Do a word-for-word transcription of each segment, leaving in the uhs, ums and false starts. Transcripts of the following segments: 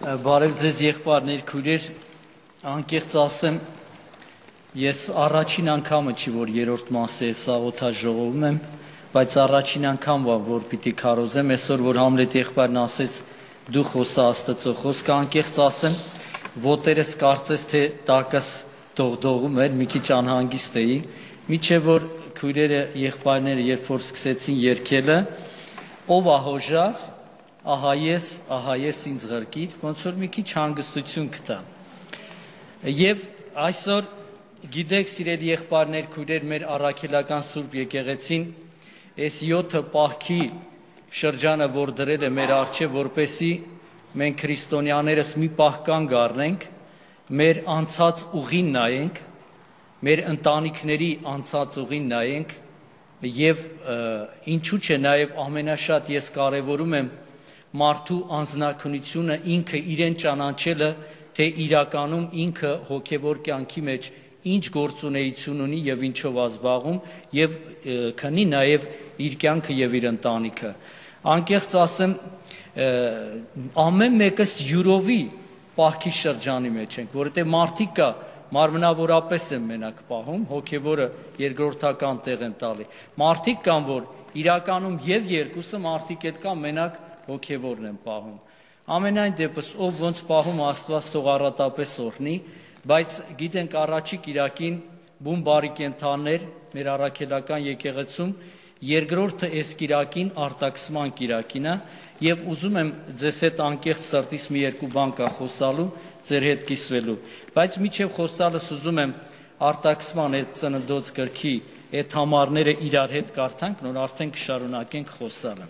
Բարև ձեզ եղբայրներ, քույրեր, անկեղծ ասեմ, ես առաջին անգամը չի, որ երրորդ մասը սաղոթաժողովում եմ, բայց առաջին անգամն որ պիտի քարոզեմ, այսօր որ Համլետ եղբայրն ասեց դու խոսա Աստծո խոսքը, անկեղծ ասեմ, ոտերս կարծես թե տակս դողդողում էր, մի քիչ անհանգիստ էի, մինչև որ քույրերը եղբայրները երբ որ սկսեցին երգելը, ով ահոժար, ահա ես, ահա ես ինձ ղրկիր, ոնց որ մի քիչ հանգստություն գտա։ Եվ այսօր գիտեք, սիրելի եղբայրներ, քույրեր, մեր առաքելական Սուրբ եկեղեցին այս յոթը պահքի շրջանը, որ դրել է մեր առջև, որպեսզի մենք քրիստոնյաներս մի պահ կանգ առնենք, մեր անցած ուղին նայենք, մեր ընտանիքների անցած ուղին նայենք, եւ ինչու՞ չէ նաև ամենաշատ ես կարևորում եմ մարդու անձնականությունը ինքը իրեն ճանաչելը, թե իրականում ինքը հոգևոր կյանքի մեջ ինչ գործունեություն ունի եւ ինչով ազբաղում եւ քնի նաեւ իր կյանքը եւ իր ընտանիքը։ Անկեղծ ասեմ, ամեն մեկս յուրովի պահքի շրջանի մեջ ենք, որովհետեւ մարդիկ կա մարմնավորապես են մենակ պահում, հոգևորը երկրորդական տեղ են տալի։ Մարդիկ կան, որ իրականում եւ երկուսը մարդիկ էլ կան մենակ հոգևորն են պահում։ Ամենայն դեպս ով ոնց պահում Աստված թող առատապես օրհնի, բայց գիտենք առաջի կիրակին բուն բարի կենթաններ մեր առաքելական եկեղեցում, երկրորդը այս կիրակին արտաքսման կիրակին է, եւ ուզում եմ ձեզ հետ անկեղծ սրտից մի երկու բան կա խոսալու, ձեր հետ կիսվելու, բայց միջև խոսալս ուզում եմ արտաքսման այդ ծննդոց գրքի այդ համարները իրար հետ կարդանք, նոր արդեն կշարունակենք խոսալը։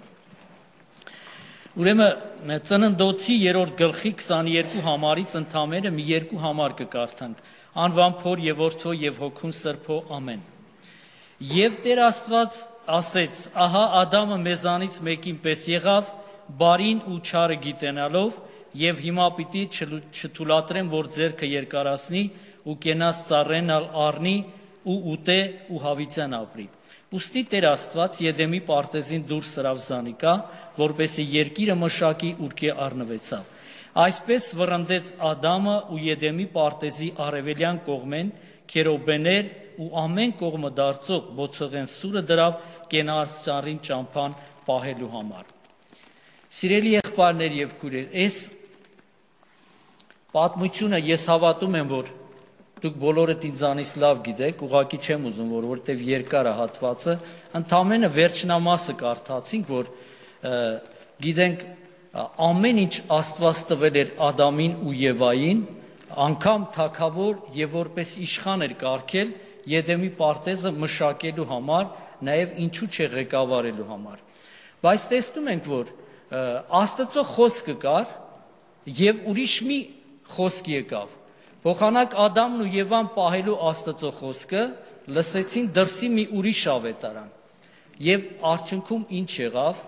Ուրեմն ծննդոցի երրորդ գլխի քսաներկու համարից ընդամենը մի երկու համար կկարդանք, անվան Փոր եւ Որդու եւ Հոգուն Սրբո ամեն։ Եվ Տեր Աստված ասեց. ահա Ադամը մեզանից մեկին պես եղավ, բարին ու չարը գիտենալով, եւ հիմա պիտի չթույլատրեմ, որ ձեռքը երկարացնի ու կենաց ծառենալ առնի ու ուտե ու հավիտյան ապրի։ Ուստի Տեր Աստված Եդեմի պարտեզին դուրս սրավ Զանիկա, որպեսի երկիրը մշակի ուրկե առնվեցավ։ Այսպես վռնդեց Ադամը ու Եդեմի պարտեզի արևելյան կողմեն քերոբեներ ու ամեն կողմը դարձող բոցողեն սուրը դրավ կենաց ծառին ճամփան պահելու համար։ Սիրելի եղբայրներ եւ քույրեր, այս պատմությունը ես հավատում եմ, որ դուք բոլորդ ինձանից լավ գիտեք, ուղղակի չեմ ուզում, որ որտեվ երկար է հատվածը, ընդամենը վերջնամասը կարդացինք, որ գիտենք ամեն ինչ Աստված տվել էր Ադամին ու Եվային, անգամ թագավոր եւ որպես իշխան էր կարգել Եդեմի պարտեզը մշակելու համար, նաեւ ինչու՞ չէ ղեկավարելու համար։ Բայց տեսնում ենք, որ Աստծո խոսքը կար եւ ուրիշ մի խոսք եկավ։ Փոխանակ Ադամն ու Եվան պահելու Աստծո խոսքը լսեցին դրսի մի ուրիշ ավետարան։ Եվ արդյունքում ինչ եղավ,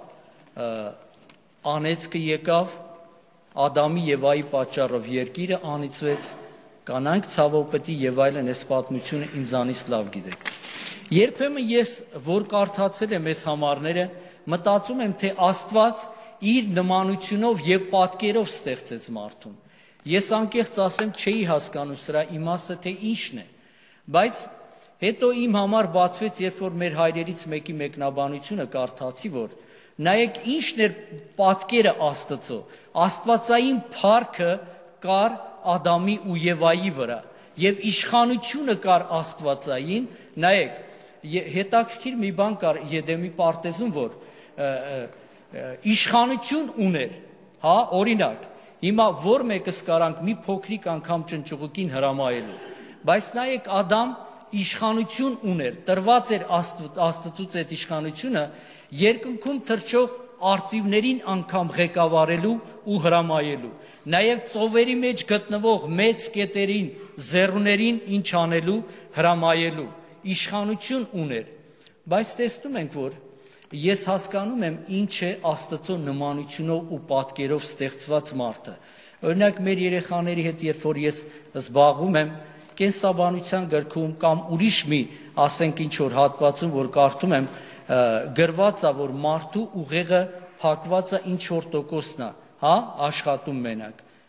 անեծքը եկավ, Ադամի Եվայի պատճառով երկիրը անիծվեց, կանանք ցավով պետք է եւ այլն այս պատմությունը ինձանից լավ գիտեք։ Երբեմն ես, որ կարդացել եմ այս համարները, մտածում եմ, թե Աստված իր նմանությունով եւ պատկերով ստեղծեց մարդուն։ Ես անկեղծ ասեմ, չէի հասկանում սրա իմաստը, թե ինչն է, բայց հետո իմ համար բացվեց, երբ որ մեր հայրերից մեկի մեկնաբանությունը կարդացի, որ նայեք ինչն էր պատկերը Աստծո, աստվածային փառքը կար Ադամի ու Եվայի վրա, եւ իշխանությունը կար աստվածային, նայեք, հետաքրքիր մի բան կար Եդեմի պարտեզում, որ իշխանություն ուներ, հա, օրինակ, հիմա որ մեկս կարանք մի փոքրիկ անգամ ճնճուղուկին հրամայելու, բայց նայեք Ադամ իշխանություն ուներ, տրված էր Աստծուց այդ իշխանությունը երկնքում թռչող արծիվներին անգամ ղեկավարելու ու հրամայելու, նաև ծովերի մեջ գտնվող մեծ կետերին, զեռուներին ինչ անելու, հրամայելու, իշխանություն ուներ, բայց տեսնում ենք, որ ես հասկանում եմ ինչ է Աստծո նմանությունով ու պատկերով ստեղծված մարդը։ Օրինակ մեր երեխաների հետ երբ որ ես զբաղվում եմ կենսաբանության գրքում կամ ուրիշ մի, ասենք ինչ որ հատվածում, որ կարդում եմ, գրված է, որ մարդու ուղեղը փակված է ինչ որ տոկոսն է, հա, աշխատում մենակ։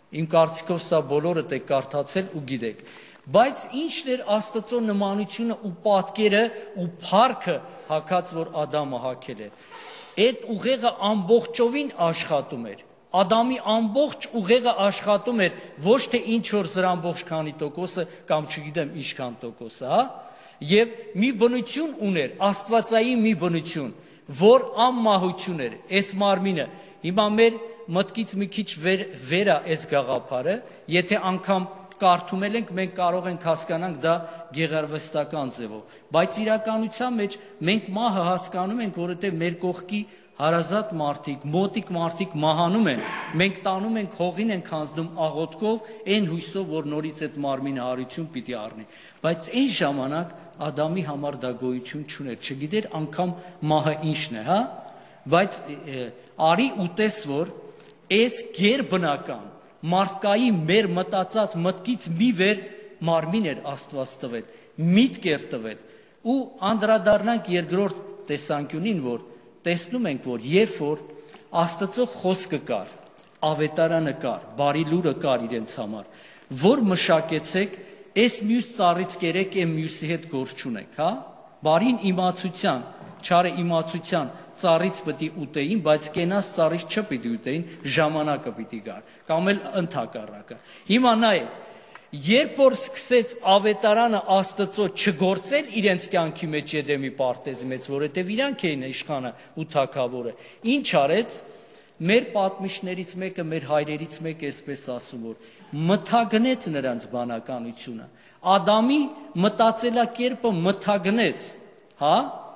Իմ կարծիքով սա բոլորդ եք կարդացել ու գիտեք։ Բայց ինչն էր Աստծո նմանությունը ու պատկերը ու փառքը հագած, որ Ադամը հագել էր։ Այդ ուղեղը ամբողջովին աշխատում էր։ Ադամի ամբողջ ուղեղը աշխատում էր, ոչ թե ինչ որ զրամբողջ քանի տոկոսը կամ չգիտեմ ինչքան տոկոսը, հա։ Եվ մի բնություն ուներ, աստվածային մի բնություն, որ անմահություն էր, այս մարմինը։ Հիմա մեր մտքից մի քիչ վեր, վեր է այս գաղափարը, եթե անգամ կարդումել ենք, մենք կարող ենք հասկանանք դա գեղարվեստական ձևով, բայց իրականության մեջ մենք մահը հասկանում ենք, որովհետև մեր կողքի հարազատ մարդիկ, մոտիկ մարդիկ մահանում են, մենք տանում ենք հողին ենք հանձնում աղոթքով, այն հույսով, որ նորից այդ մարմինը հարություն պիտի առնի, բայց այն ժամանակ Ադամի համար դա գոյություն չուներ, չգիտեր անգամ մահը ինչն է, հա, բայց արի ու տես, որ այս գերբնական մարդկայի մեր մտածած մտքից մի վեր մարմին էր Աստված տվել, միտք էր տվել ու անդրադառնանք երկրորդ տեսանկյունին, որ տեսնում ենք, որ երբ որ Աստծո խոսքը կար, ավետարանը կար, բարի լուրը կար իրենց համար, որ մշակեցեք, այս մյուս ծառից կերեք, այն մյուսի հետ գործ չունեք, հա, բարին իմացության, չարը իմացության ծառից պիտի ուտեին, բայց կենաց ծառից չպիտի ուտեին, ժամանակը պիտի գար, կամ էլ ընդհակառակը։ Հիմա նայեք, երբ որ սկսեց ավետարանը Աստծո չգործել իրենց կյանքի մեջ Եդեմի պարտեզի մեջ, որովհետև իրանք էին իշխանը ու թագավորը, ինչ արեց, մեր պատմիչներից մեկը, մեր հայրերից մեկը այսպես ասում, որ մթագնեց նրանց բանականությունը, Ադամի մտածելակերպը մթագնեց, հա,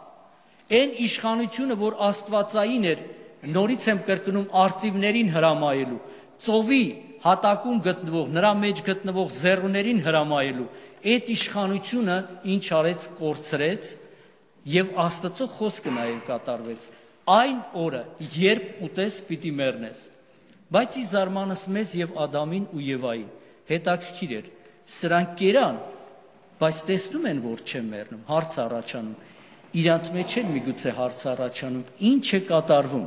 այն իշխանությունը, որ աստվածային էր, նորից եմ կրկնում արծիվներին հրամայելու, ծովի հատակում գտնվող, նրա մեջ գտնվող զեռուներին հրամայելու, այդ իշխանությունը ինչ արեց, կորցրեց եւ Աստծո խոսքը նաեւ կատարվեց, այն օրը, երբ ուտես պիտի մեռնես, բայց ի զարմանս մեզ եւ Ադամին ու Եվային, հետաքրքիր էր, սրանք կերան, բայց տեսնում են, որ չեն մեռնում, հարց առաջանում, իրանց մեջ էլ միգուցե հարց առաջանում, ինչ է կատարվում,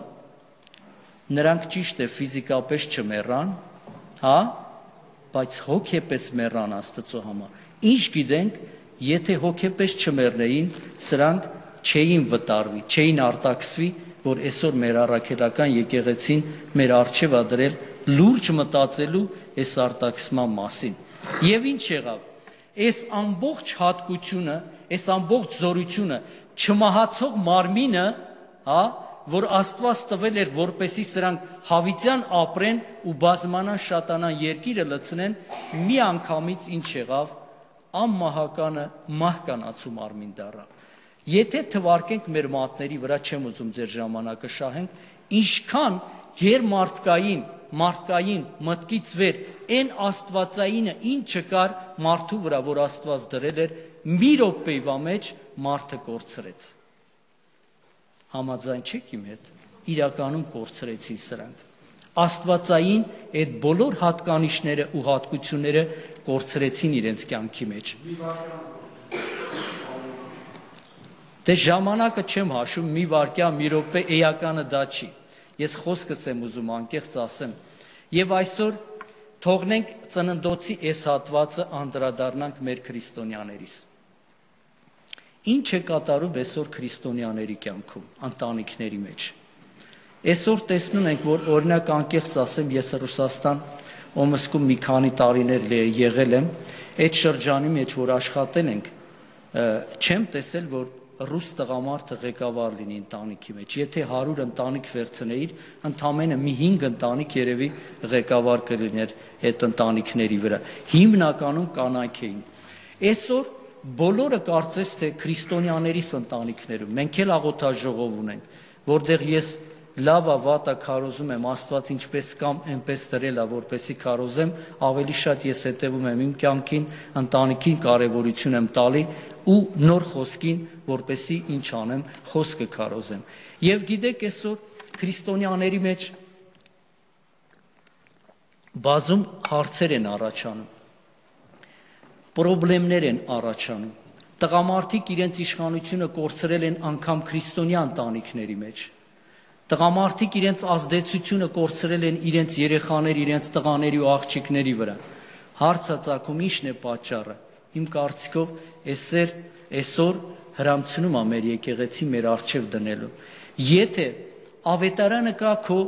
նրանք ճիշտ է ֆիզիկապես չմեռան, հա, բայց հոգեպես մեռան Աստծո համար, ինչ գիտենք, եթե հոգեպես չմեռնեին, սրանք չէին վտարվի, չէին արտաքսվի, որ այսօր մեր առաքելական եկեղեցին մեր առջև ա դրել լուրջ մտածելու այս արտաքսման մասին։ Եվ ինչ եղավ, այս ամբողջ հատկությունը, այս ամբողջ զորությունը, չմահացող մարմինը, հա, որ Աստված տվել էր, որպեսի սրանք հավիտյան ապրեն ու բազմանան շատանան երկիրը լցնեն, մի անգամից ինչ եղավ, անմահականը մահկանացու մարմին դառավ։ Եթե թվարկենք մեր մատների վրա, չեմ ուզում ձեր ժամանակը շահենք, ինչքան գերմարդկային, մարդկային մտքից վեր, այն աստվածայինը ինչը կար մարդու վրա, որ Աստված դրել էր, մի րոպեվա մեջ մարդը կորցրեց։ Համաձայն չեք իմ հետ, իրականում կորցրեցին սրանք։ Աստվածային այդ բոլոր հատկանիշները ու հատկությունները կորցրեցին իրենց կյանքի մեջ։ Դե ժամանակը չեմ հաշում, մի վարկյա, մի րոպե, էականը դա չի։ Ես խոսքս եմ ուզում անկեղծ ասեմ։ Եվ այսօր թողնենք ծննդոցի այս հատվածը անդրադառնանք մեր քրիստոնյաներիս։ Ինչ է կատարում այսօր քրիստոնյաների կյանքում, ընտանիքների մեջ։ Այսօր տեսնում ենք, որ օրինակ անկեղծ ասեմ, ես Ռուսաստան Օմսկում մի քանի տարիներ եղել եմ, այդ շրջանի մեջ, որ աշխատել ենք, չեմ տեսել, որ ռուս տղամարդը ղեկավար լինի ընտանիքի մեջ, եթե հարյուր ընտանիք վերցնեիր, ընդամենը մի հինգ ընտանիք երևի ղեկավար կլիներ այդ ընտանիքների վրա, հիմնականում կանայք էին։ Այսօր բոլորը կարծես թե քրիստոնյաներիս ընտանիքներում, մենք էլ աղոթաժողով ունենք, որտեղ ես լավա վատա քարոզում եմ, Աստված ինչպես կամ այնպես դրել է, որպեսի քարոզեմ, ավելի շատ ես հետևում եմ իմ կյանքին, ընտանիքին կարևորություն եմ տալի ու նոր խոսքին, որպեսի ինչ անեմ, խոսքը քարոզեմ։ Եվ գիտեք, այսօր քրիստոնյաների մեջ բազում հարցեր են առաջանում, պրոբլեմներ են առաջանում, տղամարդիկ իրենց իշխանությունը կորցրել են անգամ քրիստոնյա ընտանիքների մեջ, Տղամարդիկ իրենց ազդեցությունը կորցրել են իրենց երեխաների, իրենց տղաների ու աղջիկների վրա։ Հարցը ցակում ի՞նչն է պատճառը։ Իմ կարծիքով այսեր այսօր հրամցնում է մեր եկեղեցի մեր արչև դնելու։ Եթե ավետարանը կա քո,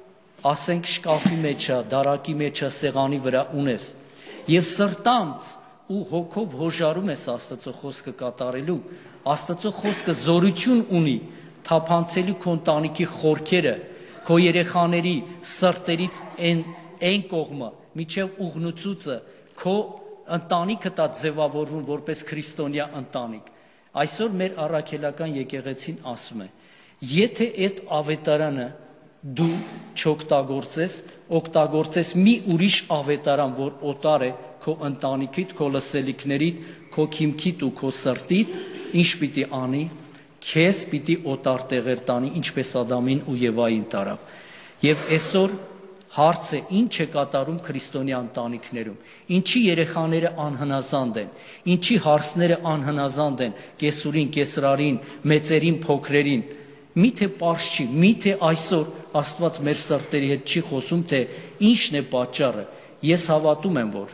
ասենք, շկաֆի մեջ է, դարակի մեջ է, սեղանի վրա ունես, եւ սրտանց ու հոգով հոժարում ես Աստծո խոսքը կատարելու, Աստծո խոսքը զորություն ունի թափանցելու քո ընտանիքի խորքերը, քո երեխաների սրտերից այն այն կողմը, միջև ուղնուցուցը, քո ընտանիքը դա ձևավորվում որպես քրիստոնյա ընտանիք։ Այսօր մեր առաքելական եկեղեցին ասում է. եթե այդ ավետարանը դու չօգտագործես, օգտագործես մի ուրիշ ավետարան, որ օտար է քո ընտանիքիդ, քո լսելիքներիդ, քո քիմքիդ ու քո սրտիդ, ինչ պիտի անի, քեզ պիտի օտար տեղեր տանի, ինչպես Ադամին ու Եվային տարավ։ Եվ այսօր հարցը ինչ է կատարում քրիստոնյա ընտանիքներում, ինչի երեխաները անհնազանդ են, ինչի հարցները անհնազանդ են կեսուրին, կեսրարին, մեծերին, փոքրերին։ Միթե պարզ չի, միթե այսօր Աստված մեր սրտերի հետ չի խոսում, թե ինչն է պատճառը։ Ես հավատում եմ, որ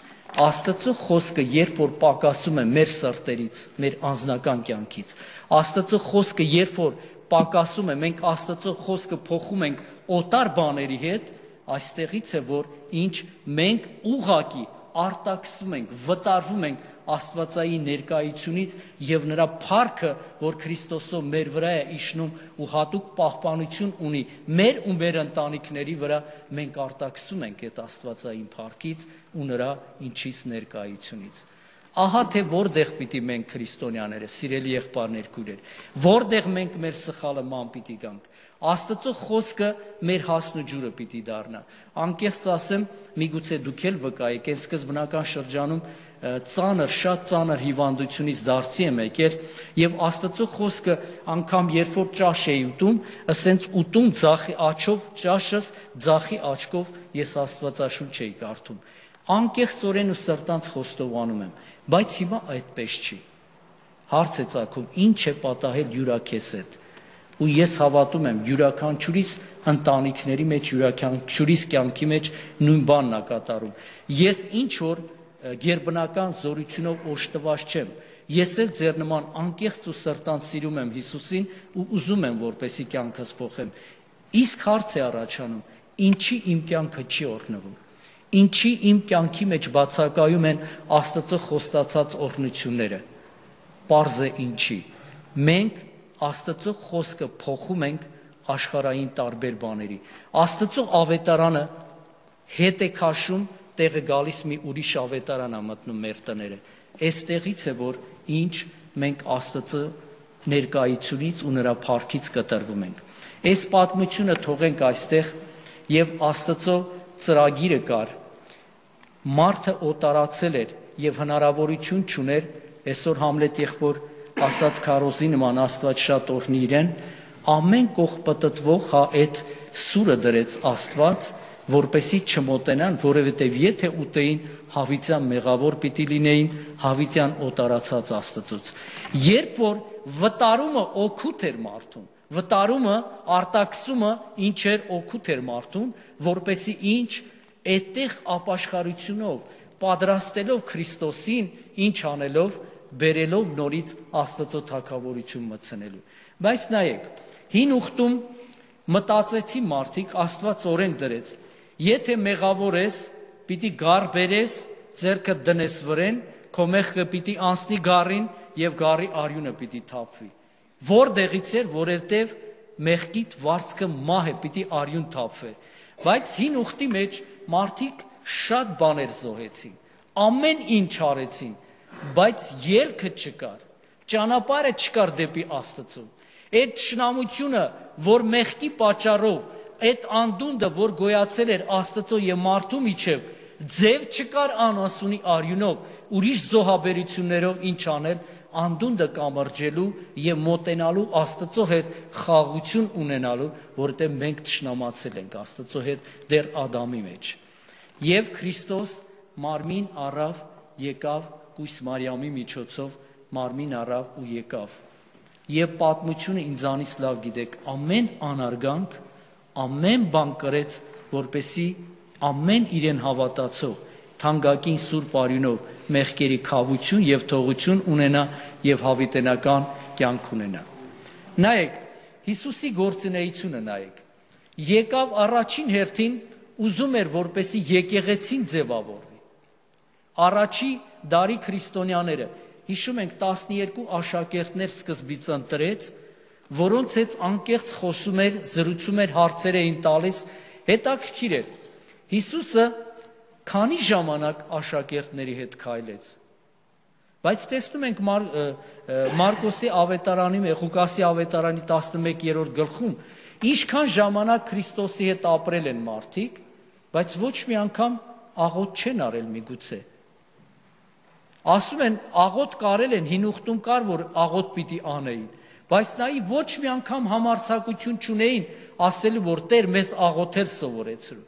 Աստծո խոսքը երբ որ պակասում է մեր սրտերից, մեր անձնական կյանքից, Աստծո խոսքը երբ որ պակասում է, մենք Աստծո խոսքը փոխում ենք օտար բաների հետ, այստեղից է, որ ինչ մենք ուղղակի արտաքսում ենք, վտարվում ենք Աստվածային ներկայությունից եւ նրա փառքը, որ Քրիստոսով մեր վրա է իջնում ու հատուկ պահպանություն ունի մեր ու մեր ընտանիքների վրա, մենք արտաքսում ենք այդ Աստվածային փառքից ու նրա ինչից ներկայությունից։ Ահա թե որտեղ պիտի մենք քրիստոնյաները, սիրելի եղբայրներ, քույրեր, որտեղ մենք մեր սխալը ման պիտի գանք։ Աստծո խոսքը մեր հասն ու ջուրը պիտի դառնա։ Անկեղծ ասեմ, միգուցե դուք էլ վկայեք, այս սկզբնական շրջանում ծանր, շատ ծանր հիվանդությունից դարձի եմ եկել եւ Աստծո խոսքը անգամ երբ որ ճաշ էի ուտում, ասենց ուտում ձախի աչով ճաշս, ձախի աչքով ես Աստվածաշունչ էի կարդում։ Անկեղծորեն ու սրտանց խոստովանում եմ, բայց հիմա այդպես չի։ Հարց է ծագում, ինչ է պատահել յուրաքեզ հետ։ Ու ես հավատում եմ, յուրաքանչյուրիս ընտանիքների մեջ, յուրաքանչյուրիս կյանքի մեջ նույն բանն է կատարում։ Ես ինչ որ գերբնական զորությունով օժտված չեմ։ Ես էլ ձեր նման անկեղծ ու սրտանց սիրում եմ Հիսուսին ու ուզում եմ, որպեսի կյանքս փոխեմ։ Իսկ հարց է առաջանում, ինչի իմ կյանքը չի օրհնվում։ Ինչի իմ կյանքի մեջ բացակայում են Աստծո խոստացած օրհնությունները։ Պարզ է ինչի։ Մենք Աստծո խոսքը փոխում ենք աշխարհային տարբեր բաների։ Աստծո ավետարանը հետ է քաշում, տեղը գալիս մի ուրիշ ավետարան է մտնում մեր տները։ Այստեղից է, որ ինչ մենք Աստծո ներկայությունից ու նրա փառքից կտրվում ենք։ Այս պատմությունը թողենք այստեղ եւ Աստծո ծրագիրը կար։ Մարդը օտարացել էր եւ հնարավորություն չուներ, այսօր Համլետ եղբոր ասաց քարոզի նման Աստված շատ օրհնի իրեն, ամեն կողմ պտտվող հա այդ սուրը դրեց Աստված, որպեսի չմոտենան, որովհետև եթե ուտեին հավիտյան մեղավոր պիտի լինեին, հավիտյան օտարացած Աստծուց։ Երբ որ վտարումը օգուտ էր մարդուն, վտարումը, արտաքսումը ինչ էր օգուտ էր մարդուն, որպեսի ինչ այդտեղ ապաշխարությունով, պատրաստելով Քրիստոսին, ինչ անելով, բերելով նորից Աստծո թագավորություն մտցնելու։ Բայց նայեք, հին ուխտում մտածեցի մարդիկ, Աստված օրենք դրեց, եթե մեղավոր ես, պիտի գառ բերես, ձեռքը դնես վրեն, քո մեղքը պիտի անցնի գառին եւ գառի արյունը պիտի թափվի։ Որտեղից էր, որովհետեւ մեղքիդ վարձքը մահ է, պիտի արյուն թափվեր։ Բայց հին ուխտի մեջ մարդիկ շատ բաներ զոհեցին, ամեն ինչ արեցին, բայց ելքը չկար, ճանապարհը չկար դեպի Աստծո։ Այդ շնամությունը, որ մեղքի պատճառով, այդ անդունդը, որ գոյացել էր Աստծո եւ մարդու միջև, ձև չկար անասունի արյունով, ուրիշ զոհաբերություններով ինչ անել, անդունդը կամրջելու եւ մոտենալու Աստծո հետ խաղաղություն ունենալու, որովհետեւ մենք թշնամացել ենք Աստծո հետ դեռ Ադամի մեջ։ Եվ Քրիստոս մարմին առավ, եկավ Կույս Մարիամի միջոցով մարմին առավ ու եկավ։ եւ պատմությունը ինձանից լավ գիտեք, ամեն անարգանք, ամեն բան կրեց, որպեսի ամեն իրեն հավատացող թանկագին սուրբ արյունով մեղքերի քավություն եւ թողություն ունենա եւ հավիտենական կյանք ունենա։ Նայեք, Հիսուսի գործունեությունը նայեք։ Եկավ առաջին հերթին ուզում էր, որպեսի եկեղեցին ձևավորվի։ Առաջի դարի քրիստոնյաները, հիշում ենք տասնյոթ աշակերտներ սկզբից ընտրեց, որոնց հետ անկեղծ խոսում էր, զրուցում էր, հարցեր էին տալիս, հետաքրքիր էր։ Հիսուսը քանի ժամանակ աշակերտների հետ քայլեց։ Բայց տեսնում ենք Մար, Մարկոսի ավետարանի, Ղուկասի ավետարանի տասնմեկերորդ գլխում, ինչքան ժամանակ Քրիստոսի հետ ապրել են մարդիկ, բայց ոչ մի անգամ աղոթ չեն արել միգուցե։ Ասում են, աղոթ կարել են, հին ուխտում կար, որ աղոթ պիտի անեին, բայց նայի ոչ մի անգամ համարձակություն չունեին ասելու, որ Տեր մեզ աղոթել սովորեցրու։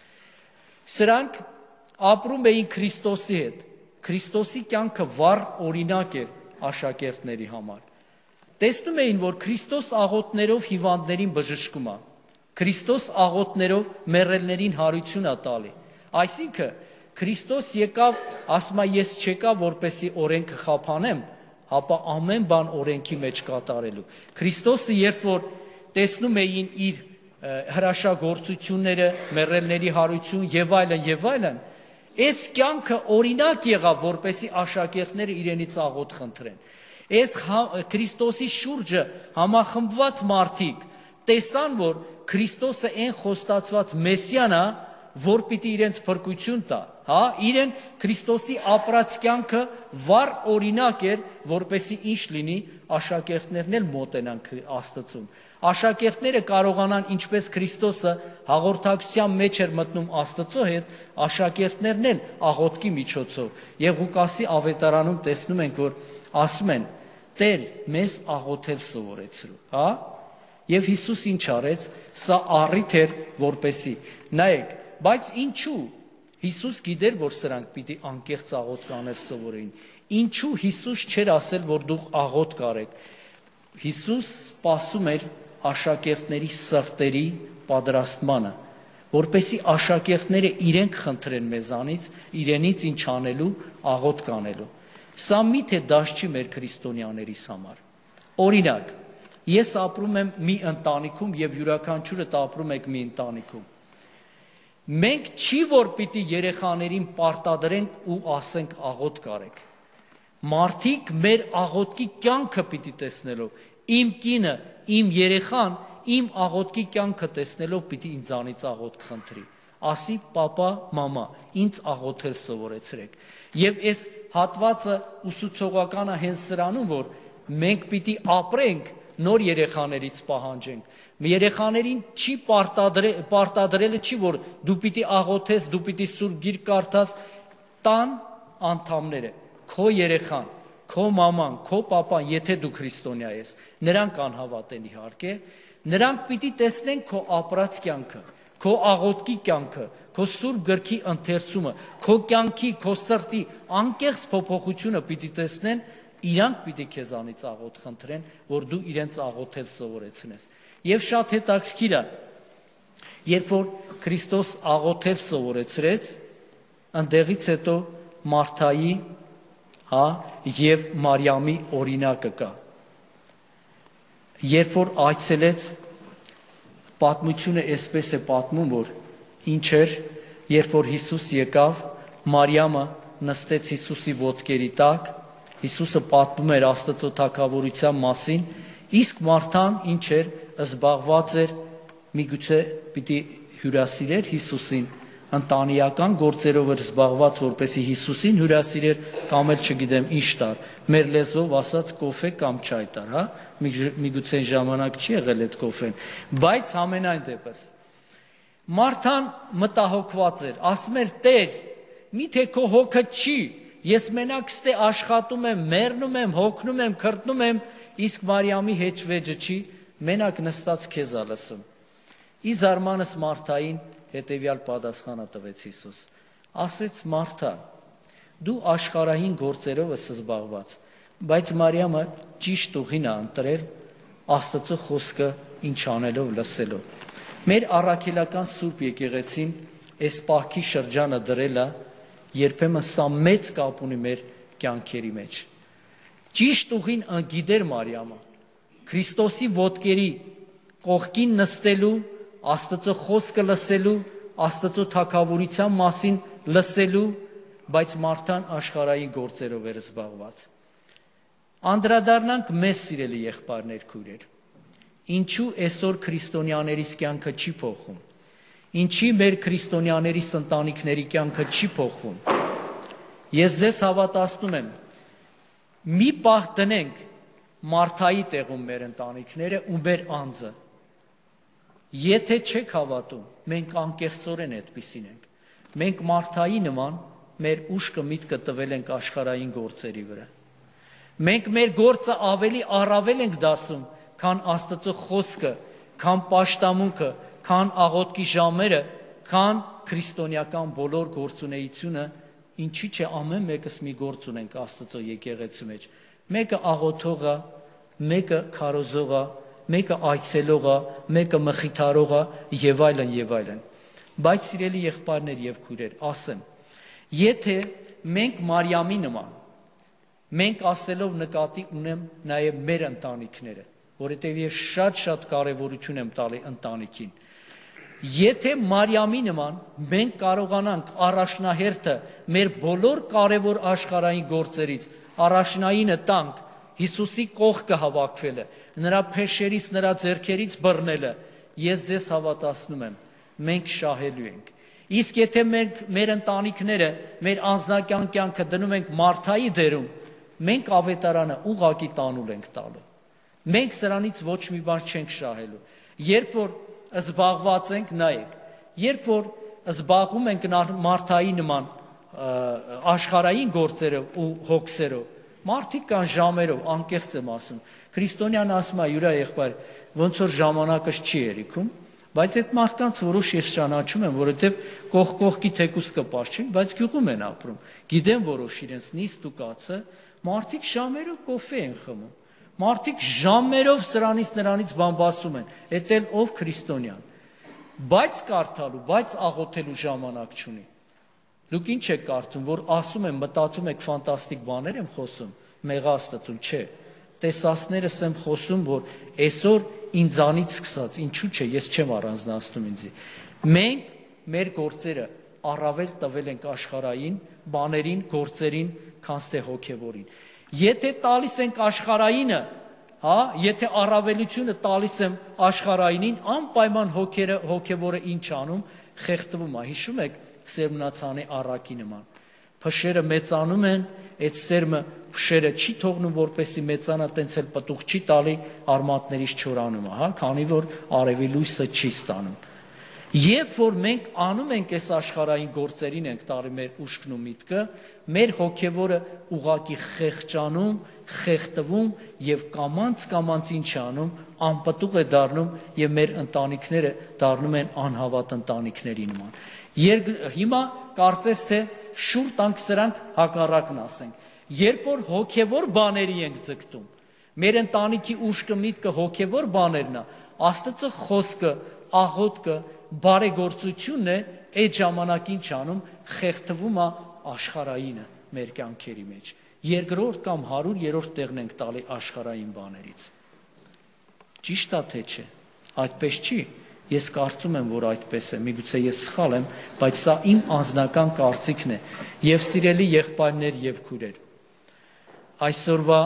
Սրանք ապրում էին Քրիստոսի հետ։ Քրիստոսի կյանքը վառ օրինակ էր աշակերտների համար։ Տեսնում էին, որ Քրիստոս աղոթներով հիվանդներին բժշկում է, Քրիստոս աղոթներով մեռելներին հարություն է տալի։ Այսինքն Քրիստոս եկավ, ասում է, ես չեկա, որպեսի օրենքը խափանեմ, ապա ամեն բան օրենքի մեջ կատարելու։ Քրիստոսը, երբ որ տեսնում էին իր հրաշագործությունները, մեռելների հարություն եւ այլն եւ այլն, այս կյանքը օրինակ եղավ, որպեսի աշակերտները իրենից աղոթ խնդրեն։ Այս Քրիստոսի շուրջը համախմբված մարդիկ տեսան, որ Քրիստոսը այն խոստացված Մեսիան է, որ պիտի իրենց փրկություն տա, հա, իրեն Քրիստոսի ապրած կյանքը վառ օրինակ էր, որպեսի ինչ լինի, աշակերտներն էլ մոտենան Աստծուն։ Աշակերտները կարողանան, ինչպես Քրիստոսը հաղորդակցության մեջ էր մտնում Աստծո հետ, աշակերտներն էլ աղոթքի միջոցով։ Եվ Ղուկասի ավետարանում տեսնում ենք, որ ասում են. Տեր, մեզ աղոթել սովորեցրու, հա։ Եվ Հիսուս ինչ արեց, սա առիթ էր, որպեսի։ Նայեք, բայց ինչու Հիսուս գիտեր, որ սրանք պիտի անկեղծ աղոթք անել սովորեին։ Ինչու Հիսուս չէր ասել, որ դուք աղոթք արեք։ Հիսուս սպասում էր աշակերտների սրտերի պատրաստմանը, որպեսի աշակերտները իրենք խնդրեն մեզանից, իրենից ինչ անելու, աղոթք անելու։ Սա միթե դաշ չի մեր քրիստոնյաներիս համար։ Օրինակ, ես ապրում եմ մի ընտանիքում եւ յուրաքանչյուրդ ապրում եք մի ընտանիքում։ Մենք չի որ պիտի երեխաներին պարտադրենք ու ասենք աղոթք արեք։ Մարդիկ մեր աղոթքի կյանքը պիտի տեսնելով, իմ կինը, իմ երեխան, իմ աղոթքի կյանքը տեսնելով պիտի ինձանից աղոթք խնդրի։ Ասի, պապա, մամա, ինձ աղոթել սովորեցրեք։ Եվ այս հատվածը ուսուցողականը հենց սրանում, որ մենք պիտի ապրենք, նոր երեխաներից պահանջենք։ Երեխաներին չի պարտադրել, պարտադրելը չի, որ դու պիտի աղոթես, դու պիտի սուրբ գիրք կարդաս, տան անդամները, քո երեխան, քո մաման, քո պապան, եթե դու քրիստոնյա ես, նրանք անհավատ են իհարկե, նրանք պիտի տեսնեն քո ապրած կյանքը, քո աղոթքի կյանքը, քո սուրբ գրքի ընթերցումը, քո կյանքի, քո սրտի անկեղծ փոփոխությունը պիտի տեսնեն, իրանք պիտի քեզանից աղոթ խնդրեն, որ դու իրենց աղոթել սովորեցնես։ Եվ շատ հետաքրքիր է, երբ որ Քրիստոս աղոթել սովորեցրեց, ընդեղից հետո Մարթայի, հա, եւ Մարիամի օրինակը կա։ Երբ որ այցելեց, պատմությունը այսպես է պատմում, որ ինչ էր, երբ որ Հիսուս եկավ, Մարիամը նստեց Հիսուսի ոտքերի տակ, Հիսուսը պատմում էր Աստծո թագավորության մասին, իսկ Մարթան ինչ էր, զբաղված էր, միգուցե պիտի հյուրասիրեր Հիսուսին, ընտանիական գործերով էր զբաղված, որպեսզի Հիսուսին հյուրասիրեր, կամ էլ չգիտեմ ինչ տար, մեր լեզվով ասած կոֆե կամ չայ տար, հա, միգուցե ժամանակ չի եղել այդ կոֆեն, բայց համենայն դեպս Մարթան մտահոգված էր, ասում էր, Տեր, միթե քո հոգը չի, ես մենակ ստե աշխատում եմ, մեռնում եմ, հոգնում եմ, քրտնում եմ, իսկ Մարիամի հետ վեճը չի, մենակ նստած քեզ ա լսում։ Ի զարմանս Մարթային հետևյալ պատասխանը տվեց Հիսուս։ Ասեց Մարթա, դու աշխարհային գործերով ես զբաղված, բայց Մարիամը ճիշտ ուղին է ընտրել, Աստծո խոսքը ինչ անելով լսելով։ Մեր առաքելական Սուրբ եկեղեցին այս պահքի շրջանը դրել է, երբեմն սա մեծ կապ ունի մեր կյանքերի մեջ։ Ճիշտ ուղին անգիդեր Մարիամը Քրիստոսի ոտքերի կողքին նստելու, Աստծո խոսքը լսելու, Աստծո թագավորության մասին լսելու, բայց Մարթան աշխարհային գործերով էր զբաղված։ Անդրադառնանք մեզ, սիրելի եղբայրներ, քույրեր, ինչու այսօր քրիստոնյաներիս կյանքը չի փոխում, ինչի մեր քրիստոնյաներիս ընտանիքների կյանքը չի փոխում։ Ես ձեզ հավատացնում եմ, մի պահ դնենք Մարթայի տեղում մեր ընտանիքները ու մեր անձը։ Եթե չեք հավատում, մենք անկեղծորեն այդպիսին ենք։ Մենք Մարթայի նման մեր ուշքը միտքը տվել ենք աշխարհային գործերի վրա։ Մենք մեր գործը ավելի առավել ենք դասում, քան Աստծո խոսքը, քան պաշտամունքը, քան աղոթքի ժամերը, քան քրիստոնեական բոլոր գործունեությունը, ինչի՞ չէ ամեն մեկս մի գործ ունենք Աստծո եկեղեցու մեջ։ Մեկը աղոթող է, մեկը քարոզող է, մեկը այցելող է, մեկը մխիթարող է եւ այլն եւ այլն։ Բայց սիրելի եղբայրներ եւ քույրեր, ասեմ, եթե մենք Մարիամի նման, մենք ասելով նկատի ունեմ նաեւ մեր ընտանիքները, որովհետեւ ես շատ-շատ կարեւորություն եմ տալի ընտանիքին։ Եթե Մարիամի նման մենք կարողանանք առաջնահերթը մեր բոլոր կարևոր աշխարհային գործերից առաջնայինը տանք Հիսուսի կողքը հավաքվելը, նրա փեշերից, նրա ձեռքերից բռնելը, ես ձեզ հավատացնում եմ, մենք շահելու ենք։ Իսկ եթե մենք մեր ընտանիքները, մեր անձնական կյանքը դնում ենք Մարթայի դերում, մենք ավետարանը ուղղակի տանուլ ենք տալու։ Մենք սրանից ոչ մի բան չենք շահելու։ Երբ որ զբաղված ենք, նայեք, երբ որ զբաղվում ենք Մարթայի նման աշխարհային գործերով ու հոգսերով, մարդիկ կան ժամերով, անկեղծ եմ ասում, քրիստոնյան ասում է յուրա եղբայր, ոնց որ ժամանակս չի երիքում, բայց այդ մարդկանց որոշ ես ճանաչում եմ, որովհետև կողք-կողքի թեկուս կպաշտին, բայց գյուղում են ապրում, գիտեմ որոշ իրենց նիստ ու կացը, մարդիկ ժամերով կոֆե են խմում, մարդիկ ժամերով սրանից նրանից բամբասում են, էդ էլ ով քրիստոնյան, բայց կարդալու, բայց աղոթելու ժամանակ չունի։ Դուք ինչ եք կարդում, որ ասում եմ, մտածում եք ֆանտաստիկ բաներ եմ խոսում, մեղաստծում, չէ։ Տեսածներս եմ խոսում, որ այսօր ինձանից սկսած, ինչու՞ չէ, ես չեմ առանձնացնում ինձի։ Մենք մեր գործերը առավել տվել ենք աշխարհային բաներին, գործերին, քան թե հոգևորին։ Եթե տալիս ենք աշխարհայինը, հա, եթե առավելությունը տալիս եմ աշխարհայինին, անպայման հոգերը, հոգևորը ինչ անում, խեղդվում է, հիշում եք Սերմնացանի առակի նման։ Փշերը մեծանում են, այդ սերմը փշերը չի թողնում, որպեսի մեծանա, տենց էլ պտուղ չի տալի, արմատներից չորանում է, հա, քանի որ արևի լույսը չի ստանում։ Երբ որ մենք անում ենք այս աշխարհային գործերին ենք տարի մեր ուշքն ու միտքը, մեր հոգևորը ուղակի խեղճանում, խեղդվում եւ կամանց-կամանց ինչ անում, անպտուղ է դառնում եւ մեր ընտանիքները դառնում են անհավատ ընտանիքների նման։ Երբ հիմա կարծես թե շուռ տանք սրանք հակառակն ասենք։ Երբ որ հոգևոր բաների ենք ձգտում, մեր ընտանիքի ուշքը միտքը հոգևոր բաներն է, Աստծո խոսքը, աղոթքը, բարեգործությունն է, այդ ժամանակ ինչ անում, խեղդվում է աշխարհայինը մեր կյանքերի մեջ։ Երկրորդ կամ հարյուրերորդ տեղն ենք տալի աշխարհային բաներից։ Ճիշտ է թե չէ։ Այդպես չի։ Ես կարծում եմ, որ այդպես է, միգուցե ես սխալ եմ, բայց սա իմ անձնական կարծիքն է։ Եվ սիրելի եղբայրներ եւ քույրեր, այսօրվա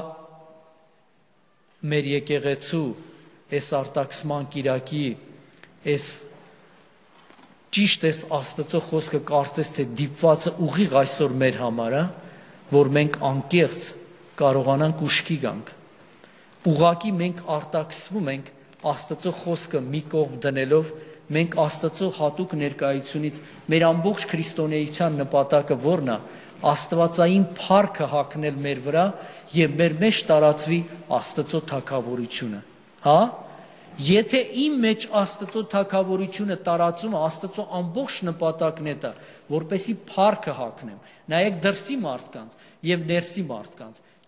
մեր եկեղեցու այս արտաքսման կիրակի, այս ճիշտ էս Աստծո խոսքը կարծես թե դիպվածը ուղիղ այսօր մեր համար է, որ մենք անկեղծ կարողանանք ուշքի գանք։ Ուղղակի մենք արտաքսվում ենք Աստծո խոսքը մի կողմ դնելով, մենք Աստծո հատուկ ներկայությունից մեր ամբողջ քրիստոնեության նպատակը ո՞րն է, Աստվածային փառքը հագնել մեր վրա եւ մեր մեջ տարածվի Աստծո թագավորությունը, հա? Եթե իմ մեջ Աստծո թագավորությունը տարածում, Աստծո ամբողջ նպատակն է դա, որպեսի փառքը հագնեմ, նայեք դրսի մարդկանց եւ ներսի մարդկանց,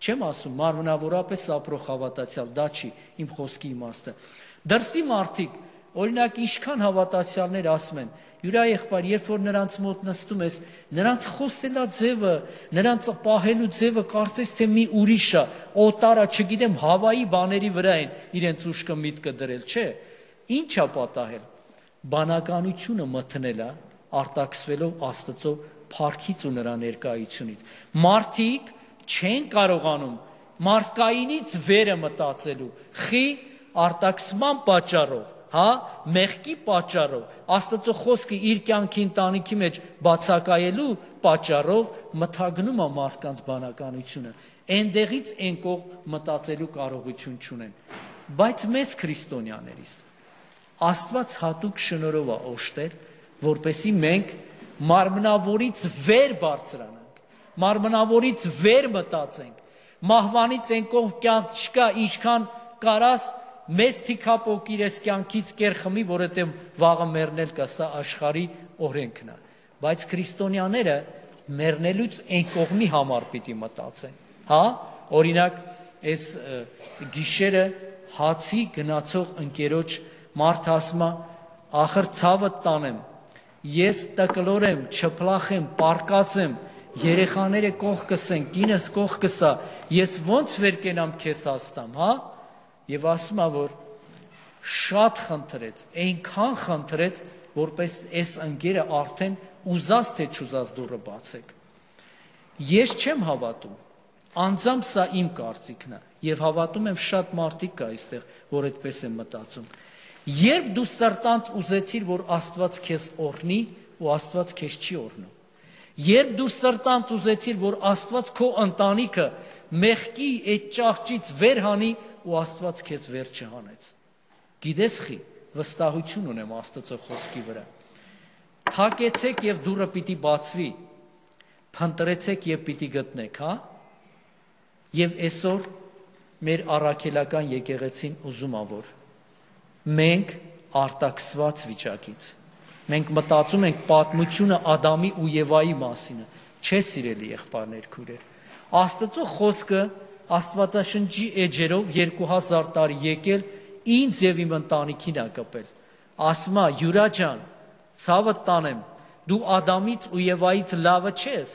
Չեմ ասում մարմնավորապես ապրող հավատացյալ, դա չի իմ խոսքի իմաստը։ Դրսի մարդիկ, օրինակ, ինչքան հավատացյալներ ասում են, յուրա եղբայր, երբ որ նրանց մոտ նստում ես, նրանց խոսելա ձևը, նրանց պահելու ձևը կարծես թե մի ուրիշ է, օտարա, չգիտեմ, Հավայի բաների վրա են իրենց ուշքը միտքը դրել, չէ։ Ինչ է պատահել։ Բանականությունը մթնել է, արտաքսվելով Աստծո փառքից ու նրա ներկայությունից։ Մարդիկ չեն կարողանում մարդկայինից վերը մտածելու, խի արտաքսման պատճառով, հա, մեղքի պատճառով, Աստծո խոսքը իր կյանքի ընտանիքի մեջ բացակայելու պատճառով մթագնում է մարդկանց բանականությունը, այնտեղից այն կողմ մտածելու կարողություն չունեն։ Բայց մեզ քրիստոնյաներիս Աստված հատուկ շնորհով է օժտել, որպեսզի մենք մարմնավորից վեր բարձրանանք, մարմնավորից վեր մտածենք, մահվանից այն կողմ կյանք չկա, ինչքան կարաս մեզ թիքապոկիր ես կյանքից կեր խմի, որովհետև վաղը մեռնել կա, սա աշխարհի օրենքն է։ Բայց քրիստոնյաները մեռնելուց այն կողմի համար պիտի մտածեն, հա, օրինակ, այս գիշերը հացի գնացող ընկերոջ մարդ ասում է, ախր ցավը տանեմ, ես տկլոր եմ, չփլախ եմ, պարկած եմ, երեխաները կողքս են, կինս կողքս է, ես ոնց վեր կենամ քեզ հաստամ, հա, եւ ասում է, որ շատ խնդրեց, այնքան խնդրեց, որպես այս ընկերը արդեն ուզած թե չուզած դուռը բացեք։ Ես չեմ հավատում, անձամբ սա իմ կարծիքն է, եւ հավատում եմ շատ մարդիկ կա այստեղ, որ այդպես են մտածում։ Երբ դու սրտանց ուզեցիր, որ Աստված քեզ օրհնի, ու Աստված քեզ չի օրհնում։ Երբ դու սրտանց ուզեցիր, որ Աստված քո ընտանիքը մեղքի այդ ճահճից վեր հանի, ու Աստված քեզ վեր չհանեց։ Գիտես խի, վստահություն ունեմ Աստծո խոսքի վրա։ Թակեցեք եւ դուռը պիտի բացվի, փնտրեցեք եւ պիտի գտնեք, հա։ Եվ այսօր մեր առաքելական եկեղեցին ուզում է, որ մենք արտաքսված վիճակից, մենք մտածում ենք պատմությունը Ադամի ու Եվայի մասին, չէ սիրելի եղբայրներ, քույրեր, Աստծո խոսքը Աստվածաշնչի էջերով երկու հազար տարի եկել ինձ եւ իմ ընտանիքին է կպել, ասում է, Յուրա ջան, ցավը տանեմ, դու Ադամից ու Եվայից լավը չես,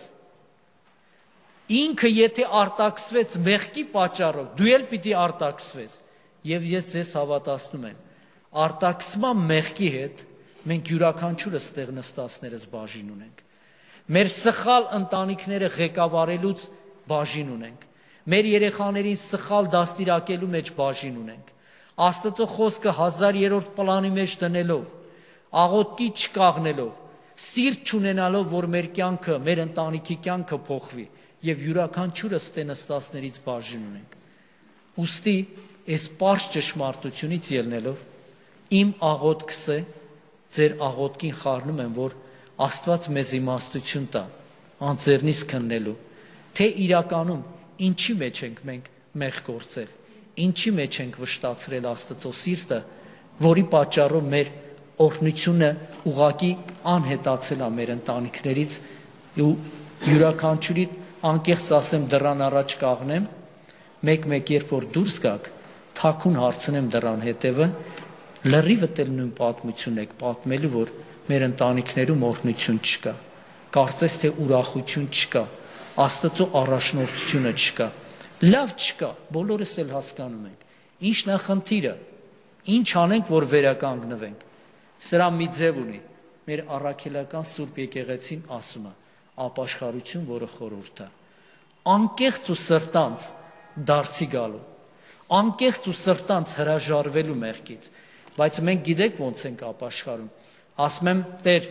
ինքը եթե արտաքսվեց մեղքի պատճառով, դու էլ պիտի արտաքսվես, եւ ես ձեզ հավատացնում եմ, արտաքսման մեղքի հետ մենք յուրաքանչյուրը ստեղ նստածներս բաժին ունենք։ Մեր սխալ ընտանիքները ղեկավարելուց բաժին ունենք։ Մեր երեխաներին սխալ դաստիարակելու մեջ բաժին ունենք։ Աստծո խոսքը հազար երրորդ պլանի մեջ դնելով, աղոթքի չկաղնելով, սիրտ չունենալով, որ մեր կյանքը, մեր ընտանիքի կյանքը փոխվի, եւ յուրաքանչյուրը ստե նստածներից բաժին ունենք։ Ուստի այս պարզ ճշմարտությունից ելնելով իմ աղոթքս է, ձեր աղոթքին խառնում եմ, որ Աստված մեզ իմաստություն տա, անձեռնից քննելու, թե իրականում ինչի մեջ ենք մենք մեղ գործել, ինչի մեջ ենք վշտացրել Աստծո սիրտը, որի պատճառով մեր օրհնությունը ուղղակի անհետացել է մեր ընտանիքներից ու յուրաքանչյուրի անկեղծ ասեմ դռան առաջ կաղնեմ, մեկ-մեկ երբ որ դուրս գաք, թաքուն հարցնեմ դռան հետևը, լրիվը տել նույն պատմություն եք պատմելու, որ մեր ընտանիքներում օրհնություն չկա, կարծես թե ուրախություն չկա, Աստծո առաջնորդությունը չկա, լավ չկա, բոլորս էլ հասկանում ենք, ինչն է խնդիրը, ինչ անենք, որ վերականգնվենք, սրա մի ձև ունի, մեր առաքելական Սուրբ եկեղեցին ասում է, ապաշխարություն, որը խորհուրդ է, անկեղծ ու սրտանց դարձի գալու, անկեղծ ու սրտանց հրաժարվելու մեղքից, բայց մենք գիտեք ոնց ենք ապաշխարում, ասում եմ, Տեր,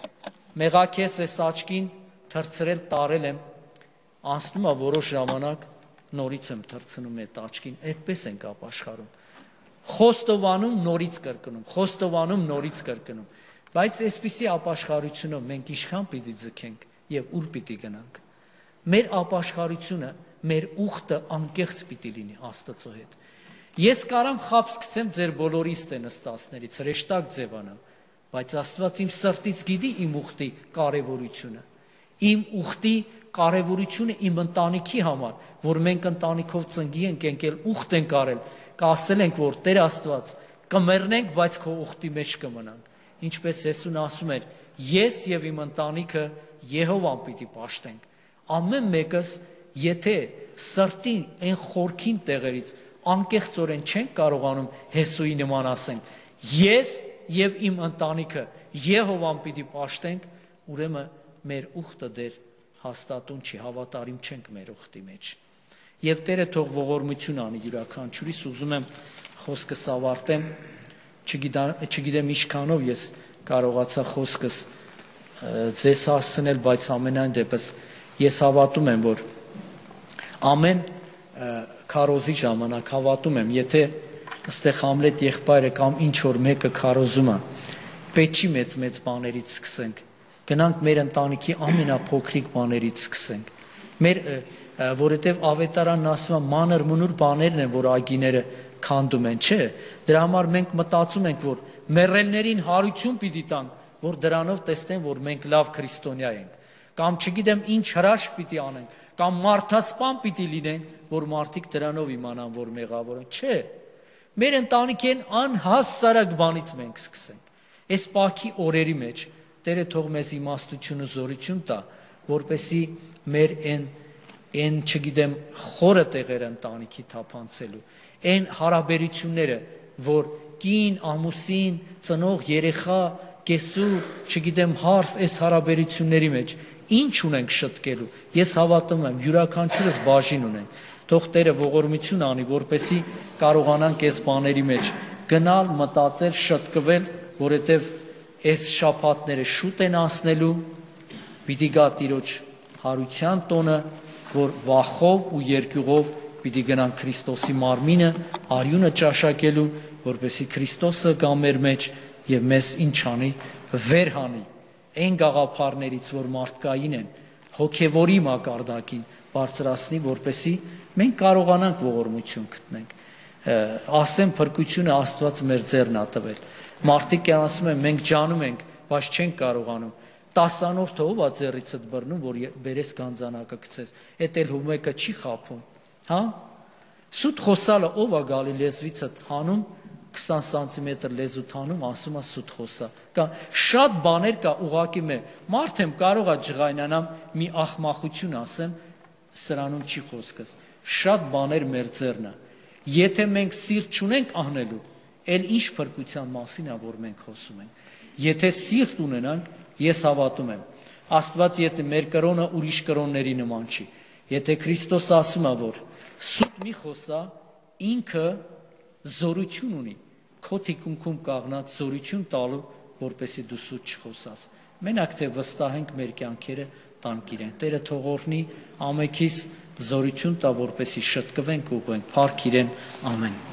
մեղաքես ես աչքին թրցրել տարել եմ, անցնում է որոշ ժամանակ, նորից եմ թրցնում այդ աչքին, այդպես ենք ապաշխարում, խոստովանում նորից կրկնում, խոստովանում նորից կրկնում, բայց այսպիսի ապաշխարությունով մենք ինչքան պիտի ձգենք եւ ուր պիտի գնանք, մեր ապաշխարությունը, մեր ուխտը անկեղծ պիտի լինի Աստծո հետ, ես կարամ խապ սկսեմ ձեր բոլորի ստե նստածներից, հրեշտակ ձևանամ, բայց Աստված իմ սրտից գիտի իմ ուխտի կարևորությունը, Իմ ուխտի կարևորությունը իմ ընտանիքի համար, որ մենք ընտանիքով ծնգի ենք եկել, ուխտ ենք արել, կասել ենք, որ Տեր Աստված կմեռնենք, բայց քո ուխտի մեջ կմնանք։ Ինչպես Հեսուն ասում էր, ես եւ իմ ընտանիքը Եհովան պիտի պաշտենք։ Ամեն մեկս, եթե սրտի այն խորքին տեղերից անկեղծորեն չենք կարողանում Հեսուի նման ասենք, ես եւ իմ ընտանիքը Եհովան պիտի պաշտենք, ուրեմն մեր ուխտը դեր հաստատուն չի, հավատարիմ չենք մեր ուխտի մեջ։ Եվ Տերը թող ողորմություն անի յուրաքանչյուրիս, ուզում եմ խոսքս ավարտեմ, չգիտեմ ինչքանով ես կարողացա խոսքս ձեզ հասցնել, բայց ամենայն դեպս ես հավատում եմ, որ ամեն քարոզի ժամանակ հավատում եմ, եթե այստեղ Համլետ եղբայրը կամ ինչ որ մեկը քարոզում է, պետք չի մեծ-մեծ բաներից սկսենք, գնանք մեր ընտանիքի ամենափոքրիկ բաներից սկսենք, մեր, որովհետև ավետարանն ասում է մանր մունուր բաներն են, որ այգիները քանդում են, չէ, դրա համար մենք մտածում ենք, որ մեռելներին հարություն պիտի տանք, որ դրանով տեսնեն, որ մենք լավ քրիստոնյա ենք, կամ չգիտեմ ինչ հրաշք պիտի անենք, կամ մարդասպան պիտի լինենք, որ մարդիկ դրանով իմանան, որ մեղավոր են, չէ, մեր ընտանիքին անհասարակ բանից մենք սկսենք, այս պահքի օրերի մեջ, Տերը թող մեզ իմաստություն ու զորություն տա, որպեսզի մեր այն, այն չգիտեմ խորը տեղերը ընտանիքի թափանցելու, այն հարաբերությունները, որ կին, ամուսին, ծնող, երեխա, կեսուր, չգիտեմ հարս, այս հարաբերությունների մեջ ինչ ունենք շտկելու, ես հավատում եմ, յուրաքանչյուրս բաժին ունենք, թող Տերը ողորմություն անի, որպեսզի կարողանանք այս բաների մեջ գնալ, մտածել, շտկվել, որովհետև այս շաբաթները շուտ են անցնելու, պիտի գա Տիրոջ հարության տոնը, որ վախով ու երկյուղով պիտի գնան Քրիստոսի մարմինը, արյունը ճաշակելու, որպեսզի Քրիստոսը գա մեր մեջ եւ մեզ ինչ անի, վեր հանի, այն գաղափարներից, որ մարդկային են, հոգևորի մակարդակին բարձրացնի, որպեսզի մենք կարողանանք ողորմություն գտնենք։ Ասեմ, փրկությունը Աստված մեր ձեռն ա տվել։ Մարդիկ ասում են, մենք ջանում ենք, բայց չենք կարողանում։ Տասանորդը ով ա ձեռիցդ բռնում, որ բերես գանձանակը գցես, էդ էլ հումեկը չի խափում, հա։ Սուտ խոսալը ով ա գալի լեզվիցդ հանում, քսան սանտիմետր լեզուտ հանում, ասում ա սուտ խոսա։ Կա շատ բաներ կա ուղակի մե։ Մարդ եմ կարող ա ջղայնանամ, մի ախմախություն ասեմ, սրանում չի խոսքս։ Շատ բաներ մեր ձեռն ա։ Եթե մենք սիրտ չունենք անելու, էլ ինչ փրկության մասին ա, որ մենք խոսում ենք։ Եթե սիրտ ունենանք, ես հավատում եմ, Աստված եթե մեր կրոնը ուրիշ կրոնների նման չի, եթե Քրիստոս ասում ա, որ սուտ մի խոսա, ինքը զորություն ունի, քո թիկունքում կաղնած զորություն տալու, որպեսզի դու սուտ չխոսաս։ Մենակ թե վստահենք մեր կյանքերը տանք իրեն։ Տերը թող օրհնի ամենքիս զորություն տա, որպեսզի շտկվենք ու ուղղենք։ Փառք իրեն, ամեն։